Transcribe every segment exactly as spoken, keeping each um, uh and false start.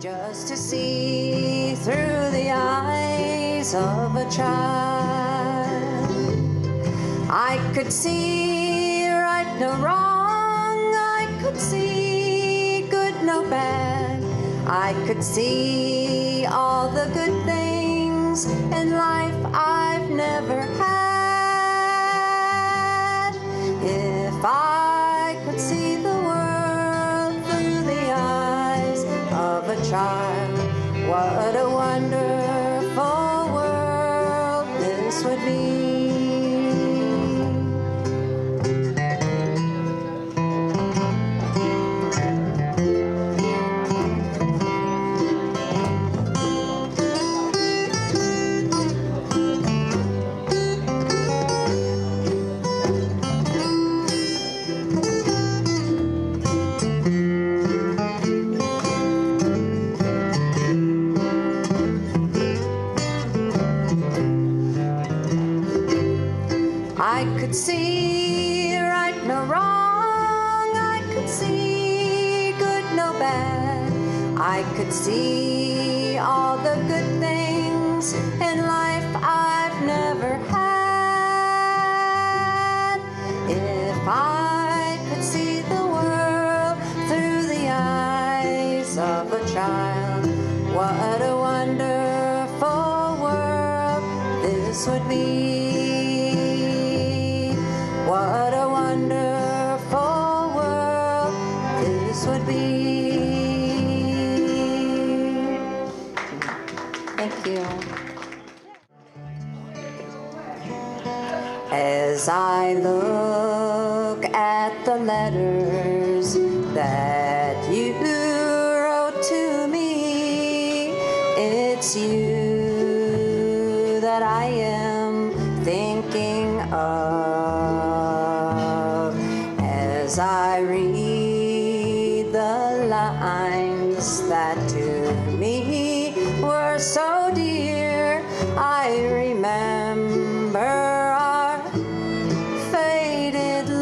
just to see through the eyes of a child. I could see right no wrong, I could see good no bad, I could see all the good things in life I've never had. If I could see the world through the eyes of a child, what a wonderful world this would be. I could see right no wrong, I could see good no bad, I could see all the good things in life I've never had. If I could see the world through the eyes of a child, what a wonderful world this would be. What a wonderful world this would be. Thank you. As I look at the letters that you wrote to me, it's you that I am thinking of. As I read the lines that to me were so dear, I remember our faded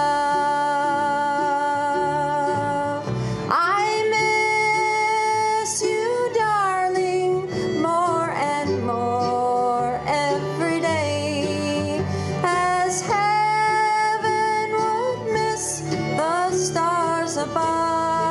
love. I miss you, darling, more and more every day, as heaven would miss the stars above.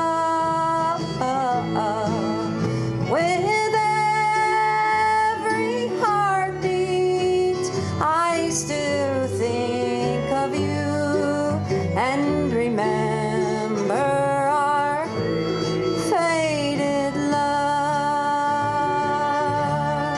With every heartbeat, I still think of you and remember our faded love.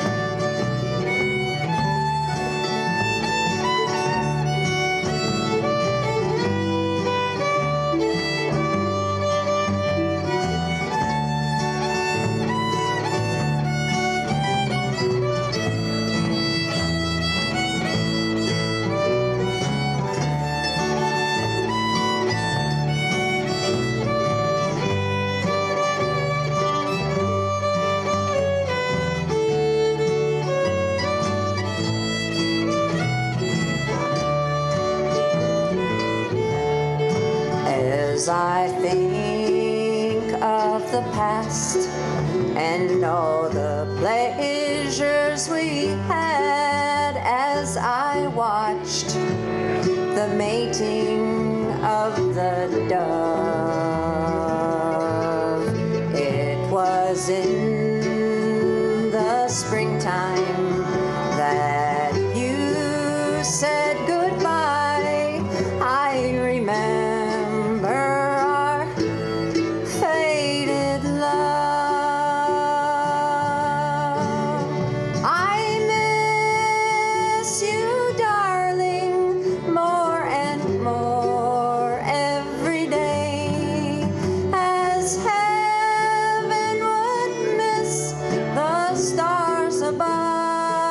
As I think of the past and all the pleasures we had, as I watched the mating of the dove, it was in the springtime that you said goodbye. I remember stars above.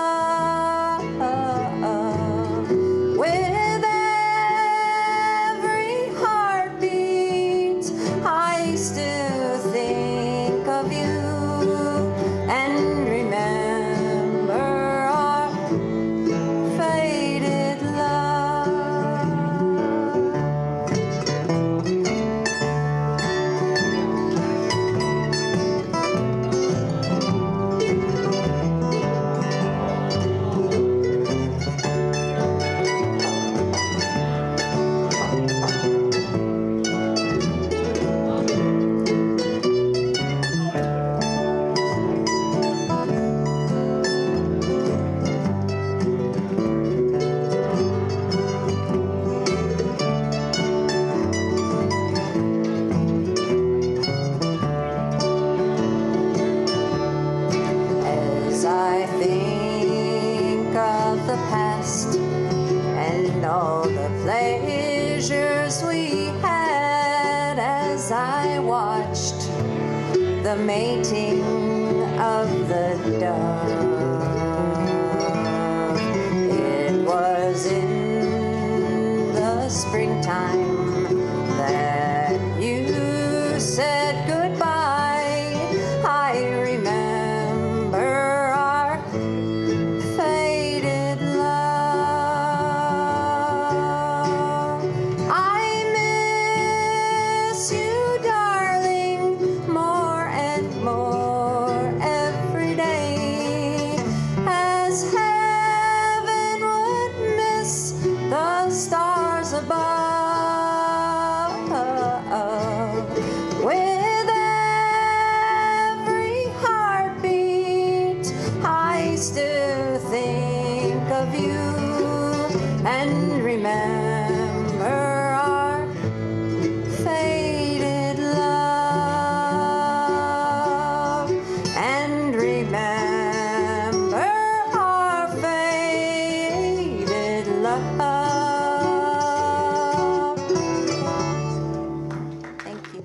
mating of the dove. It was in the springtime that you said goodbye. I remember our faded love. I miss you, darling, more and more every day, as heaven would miss the stars above. With every heartbeat, I still think of you and remember our faded love, and remember our faded love. Thank you.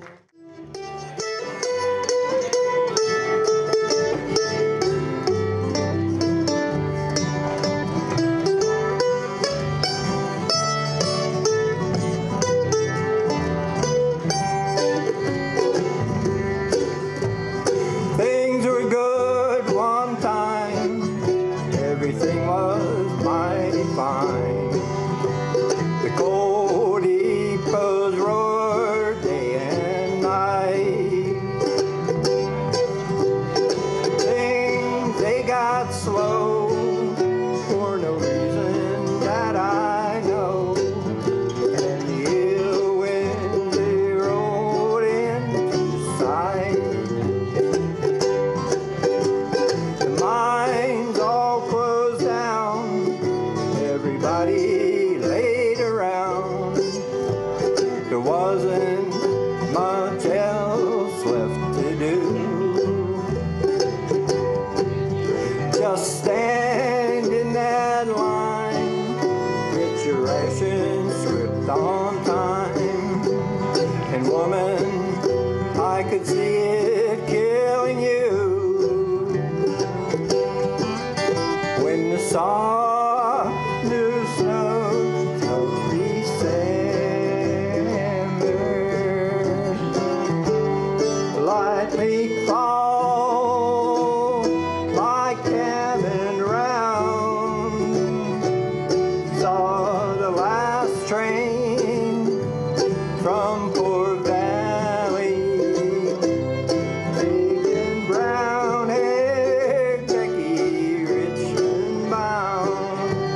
Things were good one time, everything was mighty fine. The cold depots roared day and night. Things, they got slow for no reason that I know. And the ill winds, they rolled into sight. The mines all closed down, everybody laid around. There wasn't much else left to do. Just stand in that line, get your rations stripped on time. And woman, I could see it killing you. When the soft new snow of December lightly fall my cabin round, saw the last train from Poor Valley, big and brown haired Becky, rich and bound.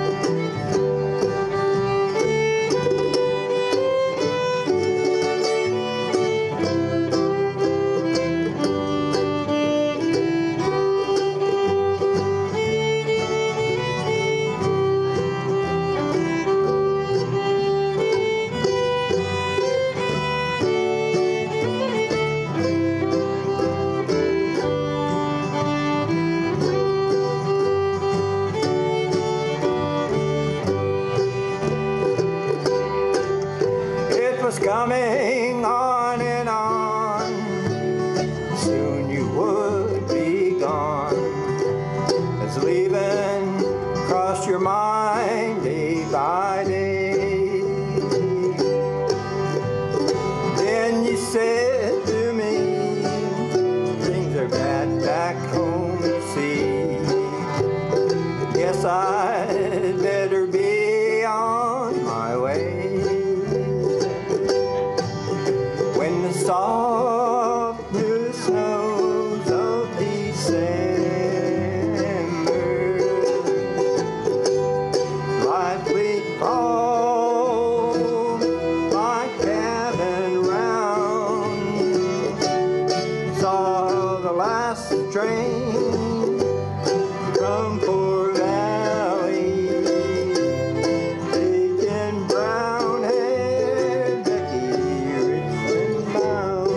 It was coming on and on, soon you would be gone. As leaving crossed your mind day by day. Then you said to me, things are bad back home, you see. Guess I'd better be on my way. When the soft new snows of December lightly fall my cabin round, saw the last train from Poor Valley, big and brown haired Becky, rich and bound.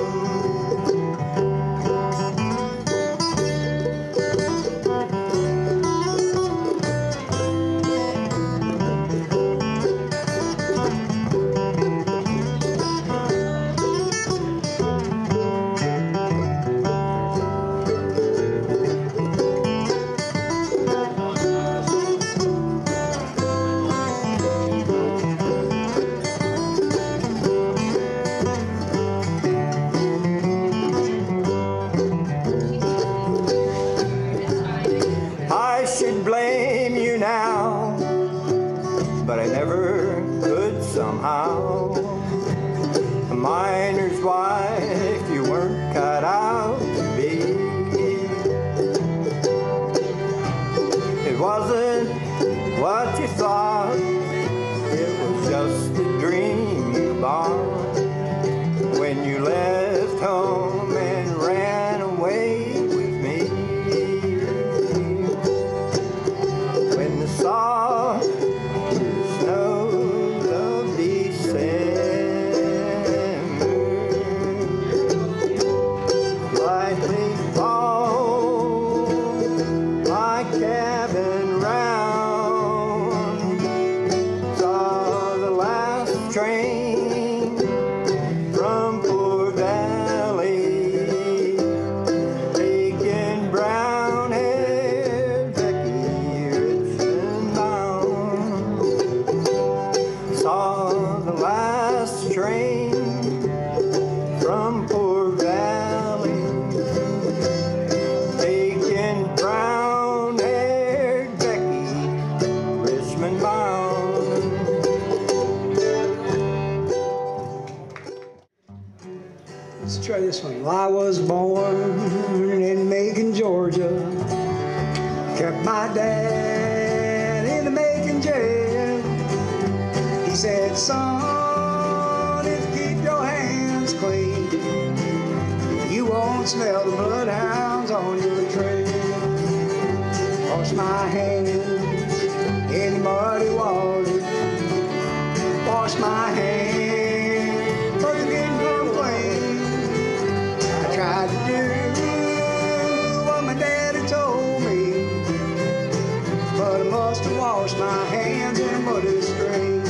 my dad in the making jail. He said, son, if you keep your hands clean, you won't smell the bloodhounds on your trail. Wash my hands in the muddy water. Wash my hands, but they didn't come clean. I tried to do what my daddy told me, but I must have washed my hands in a muddy stream.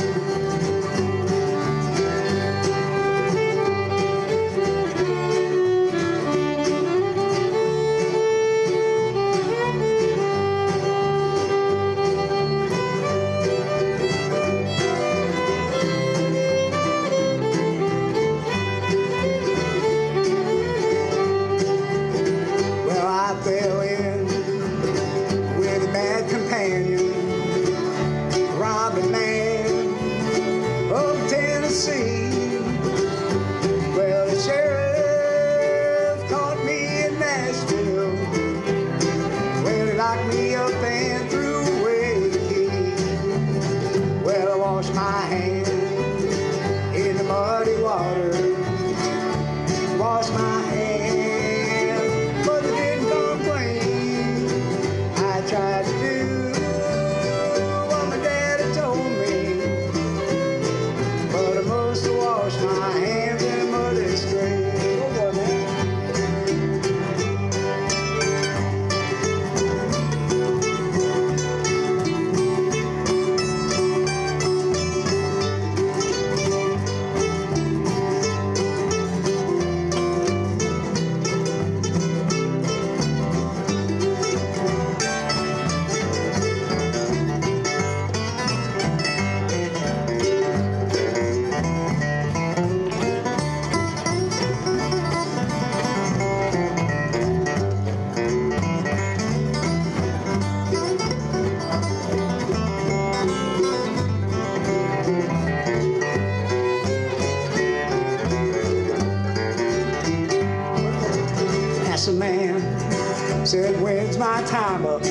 Said, when's my time up?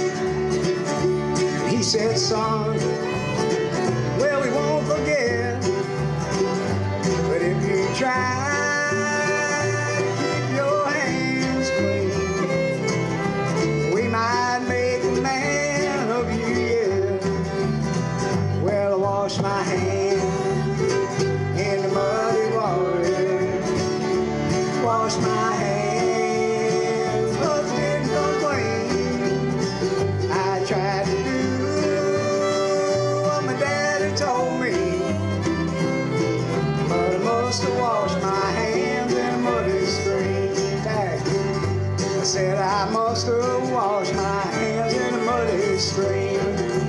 He said, son, well, we won't forget, but if you try to keep your hands clean, we might make a man of you yet. Well, I wash my hands in the muddy water, wash my hands. Said I must have washed my hands in a muddy stream.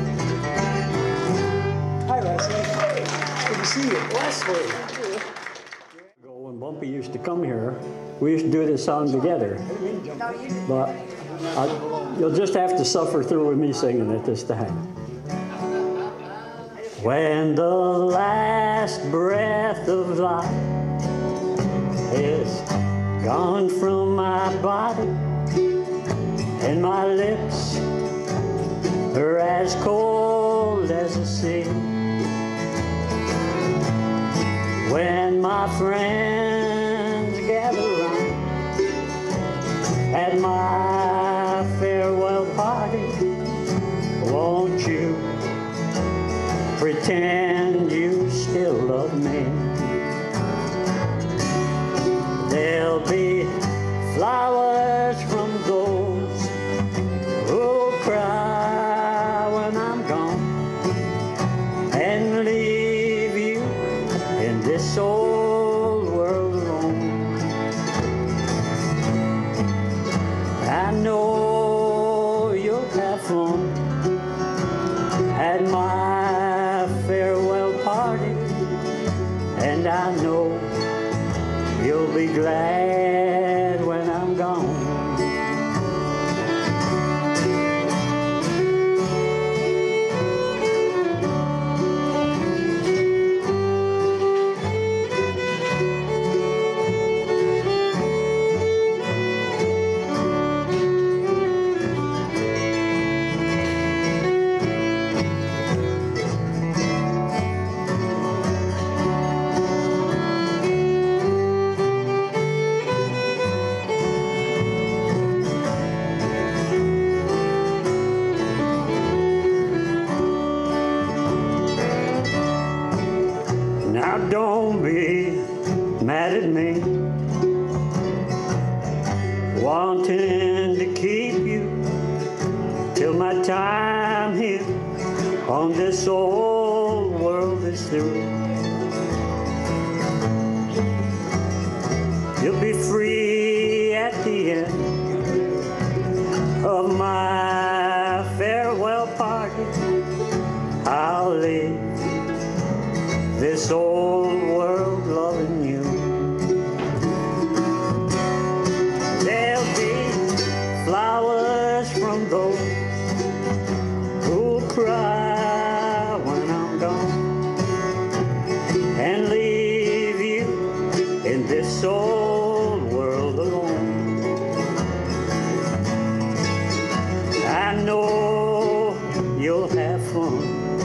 Hi, Leslie. Good to see you. Leslie. When Bumpy used to come here, we used to do this song together. But I, you'll just have to suffer through with me singing it this time. When the last breath of life is gone from my body, and my lips are as cold as the sea, when my friends gather round at my farewell party, won't you pretend you still love me? There'll be flowers from those who'll cry when I'm gone and leave you in this old world alone. I know you'll have fun at my farewell party, and I know you'll be glad when I'm gone. time here on this old world is through, you'll be free at the end of my farewell party. I'll leave this old world loving you. There'll be flowers from those who'll cry when I'm gone, and leave you in this old world alone. I know you'll have fun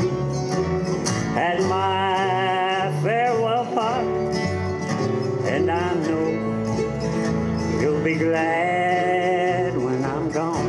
at my farewell party, and I know you'll be glad when I'm gone.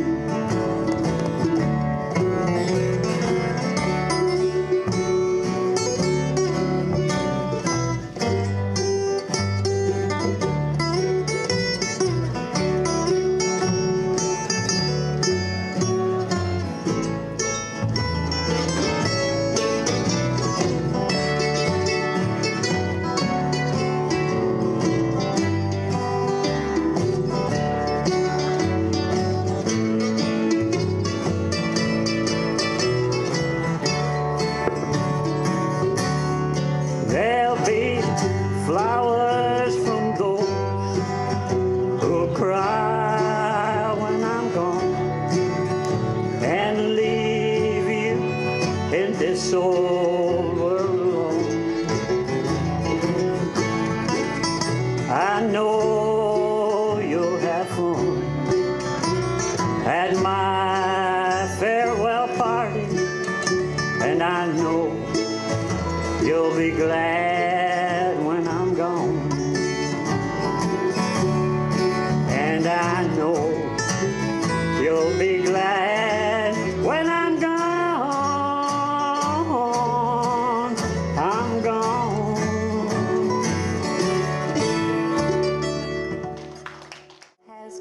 Flowers from those who'll cry when I'm gone, and leave you in this old world alone. I know you'll have fun at my farewell party, and I know you'll be glad when I'm gone. And I know you'll be glad when I'm gone. I'm gone. Has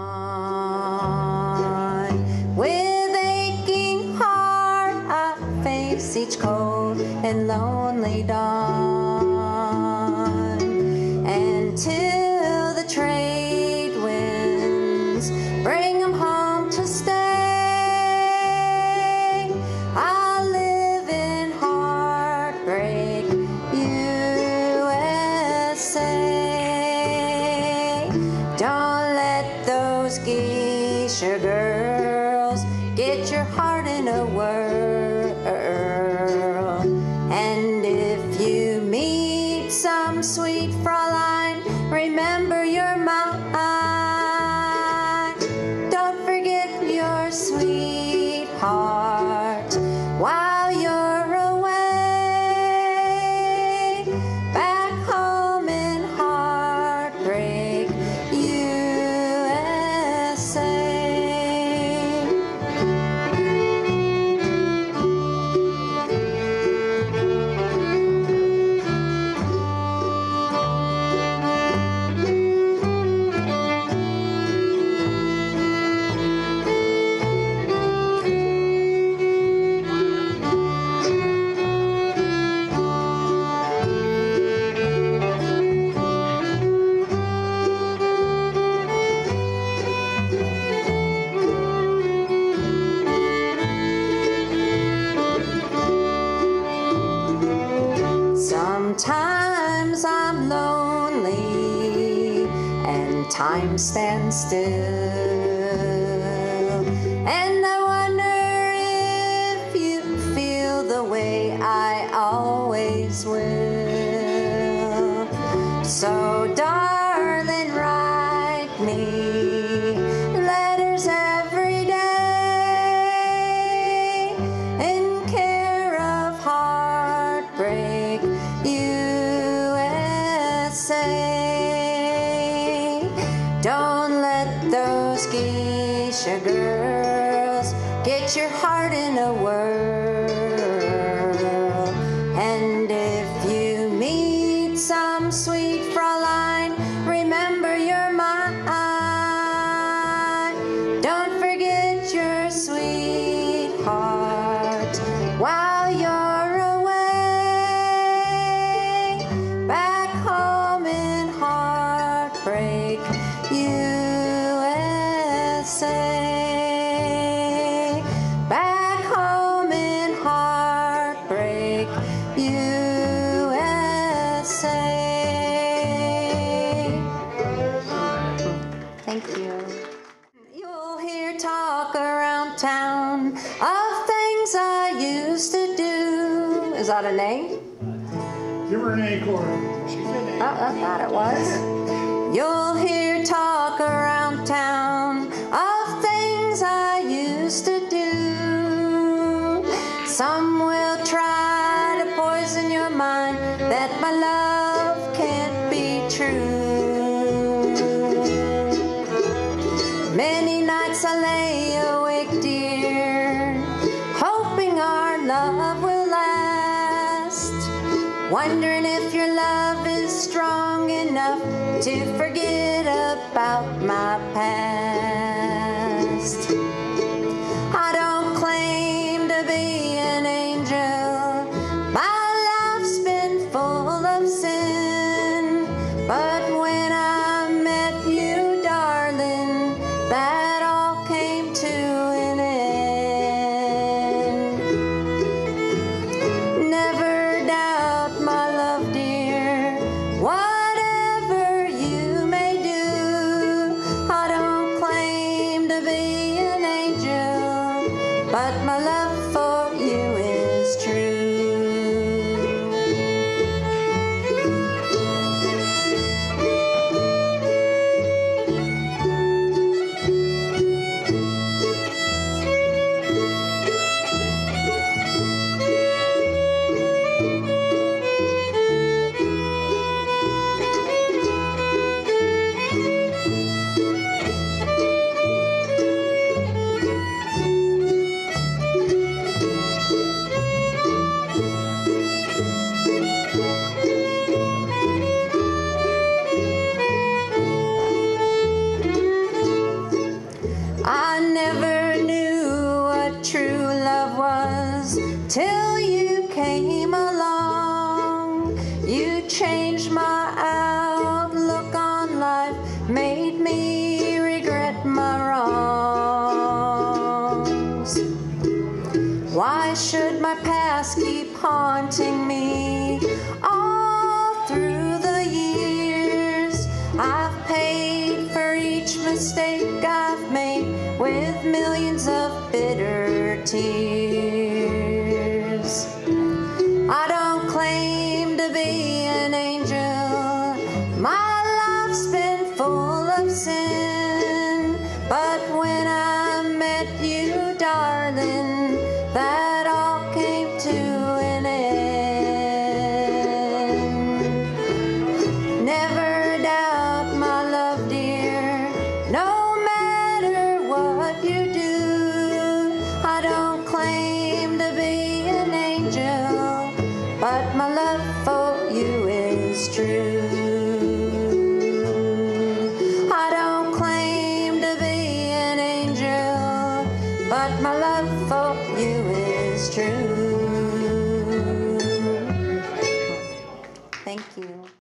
gone. With aching heart I face each cold and lonely dawn, and till the trade winds bring 'em home to stay, I'll live in heartbreak, U S A. Don't let those geisha girls get your heart in a whirl. And if you meet some sweet Fräulein, remember you're mine. Don't forget your sweetheart while you're away. Back home in heartbreak, U S A. Sometimes I'm lonely and time stands still, and I wonder if you feel the way I always will. So darling, write me letters every day in care of heartbreak, U S A. Don't let those geisha girls get your heart in a whirl. And if you meet some sweet Fräulein, remember you're mine. Don't forget your sweet around town of things I used to do. Is that an A? Give her an A chord. Oh, I thought it was. You'll hear talk around town of things I used to do. Some will try to poison your mind that my love can't be true. Many nights I lay awake, dear, hoping our love will last, wondering if your love is strong enough to forget about my past. I don't claim to be an angel, my life's been full of sin, but when I met you, darling, that all came to an end. Never doubt my love, dear, whatever you may do. I don't claim to be an angel, but my love for you is true. I never knew what true love was till you came along. You changed my outlook on life, made me regret my wrongs. Why should my past keep haunting me all through the years? I've paid for each mistake I've made with millions of bitter tears. I don't claim to be an angel, my life's been full of sin,